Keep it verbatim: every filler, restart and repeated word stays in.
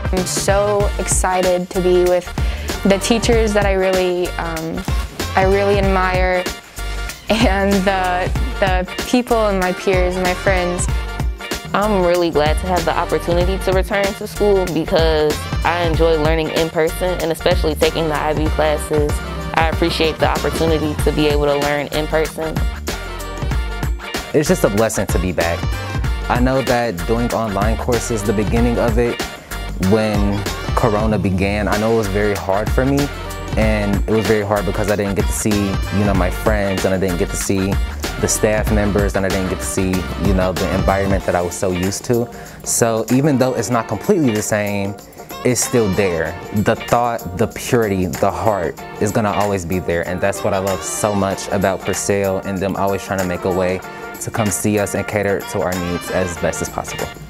I'm so excited to be with the teachers that I really, um, I really admire, and the, the people and my peers and my friends. I'm really glad to have the opportunity to return to school because I enjoy learning in person, and especially taking the I B classes. I appreciate the opportunity to be able to learn in person. It's just a blessing to be back. I know that doing online courses, the beginning of it, when Corona began, I know it was very hard for me, and it was very hard because I didn't get to see, you know, my friends, and I didn't get to see the staff members, and I didn't get to see, you know, the environment that I was so used to. So even though it's not completely the same, it's still there. The thought, the purity, the heart is gonna always be there, and that's what I love so much about Purcell and them always trying to make a way to come see us and cater to our needs as best as possible.